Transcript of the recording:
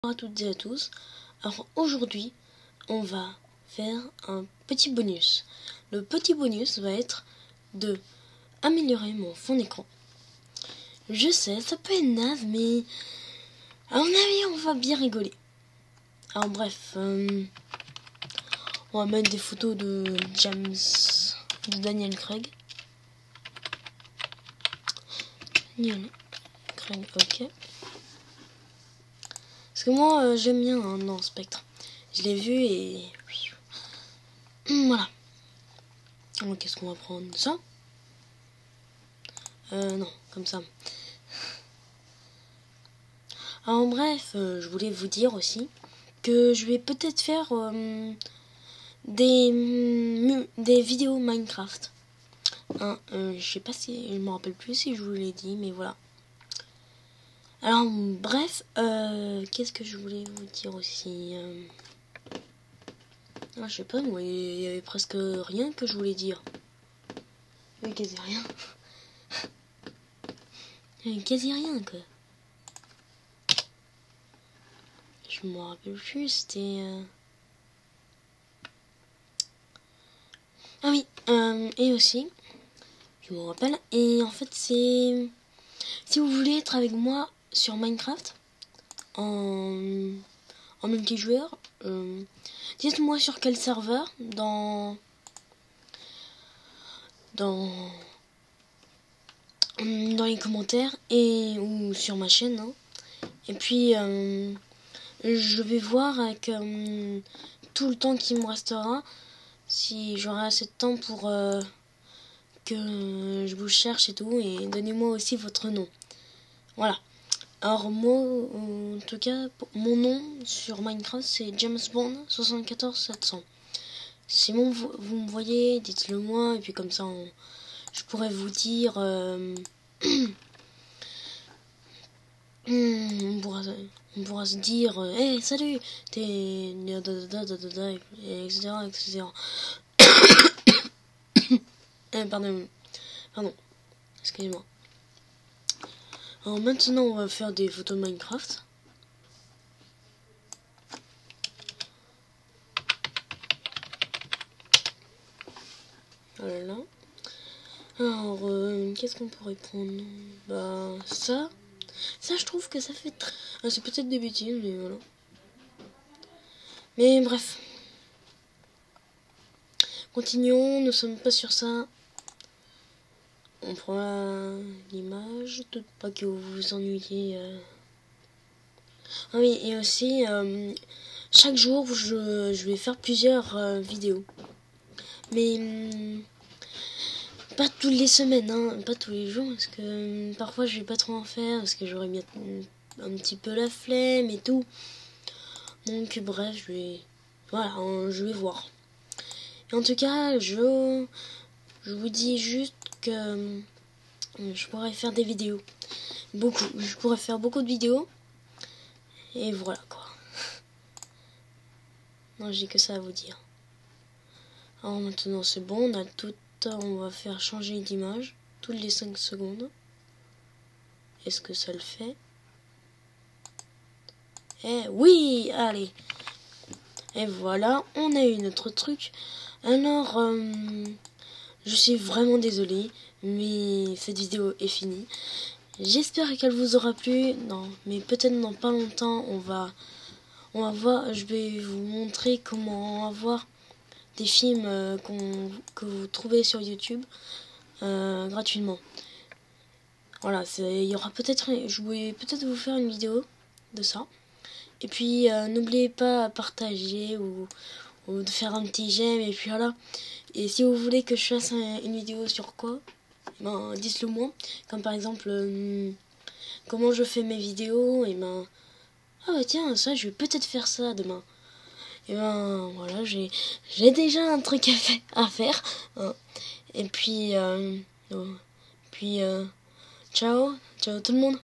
Bonjour à toutes et à tous. Alors aujourd'hui, on va faire un petit bonus. Le petit bonus va être de améliorer mon fond d'écran. Je sais, ça peut être naze, mais à mon avis, on va bien rigoler. Alors bref, on va mettre des photos de Daniel Craig. Daniel Craig, ok. Parce que moi, j'aime bien dans Spectre. Je l'ai vu et voilà. Alors, qu'est-ce qu'on va prendre? Ça? Non, comme ça. Alors bref, je voulais vous dire aussi que je vais peut-être faire des vidéos Minecraft. Je sais pas si je me rappelle plus si je vous l'ai dit, mais voilà. Alors bref, qu'est-ce que je voulais vous dire aussi? Je sais pas, moi, il y avait presque rien que je voulais dire. Il y avait quasi rien. Il y avait quasi rien, quoi. Je me rappelle plus, c'était... Ah oui, et aussi, je me rappelle, et en fait c'est... Si vous voulez être avec moi sur Minecraft, en multijoueur, dites-moi sur quel serveur, dans les commentaires, ou sur ma chaîne, hein. Et puis, je vais voir avec tout le temps qui me restera, si j'aurai assez de temps pour que je vous cherche et tout, et donnez-moi aussi votre nom. Voilà. Alors moi, en tout cas, mon nom sur Minecraft, c'est James Bond 74700. Si vous me voyez, dites-le moi, et puis comme ça, je pourrais vous dire... on pourra se dire hey, salut, t'es... etc. etc. Pardon, excusez-moi. Alors maintenant, on va faire des photos de Minecraft. Voilà. Alors, qu'est-ce qu'on pourrait prendre? Bah, ça, je trouve que ça fait très... c'est peut-être des bêtises, mais voilà. Mais bref. Continuons, nous sommes pas sur ça. On prend l'image, de pas que vous vous ennuyiez. Ah oui, et aussi, chaque jour, je vais faire plusieurs vidéos. Mais pas toutes les semaines, hein, pas tous les jours, parce que parfois je vais pas trop en faire, parce que j'aurais bien un petit peu la flemme et tout. Donc bref, je vais voir. Et en tout cas, je vous dis juste que je pourrais faire des vidéos. Je pourrais faire beaucoup de vidéos. Et voilà quoi. Non, j'ai que ça à vous dire. Alors maintenant c'est bon, on a tout. On va faire changer d'image toutes les 5 secondes. Est-ce que ça le fait? Eh oui, allez. Et voilà, on a eu notre truc. Alors, je suis vraiment désolée, mais cette vidéo est finie. J'espère qu'elle vous aura plu. Non, mais peut-être dans pas longtemps, on va voir. Je vais vous montrer comment avoir des films que vous trouvez sur YouTube gratuitement. Voilà, il y aura peut-être, je vais peut-être vous faire une vidéo de ça. Et puis n'oubliez pas à partager ou de faire un petit j'aime, et puis voilà. Et si vous voulez que je fasse une vidéo sur quoi, ben dites-le moi. Comme par exemple comment je fais mes vidéos, et ben ah bah tiens, ça je vais peut-être faire ça demain. Et ben voilà, j'ai déjà un truc à faire, hein. Et puis ciao tout le monde.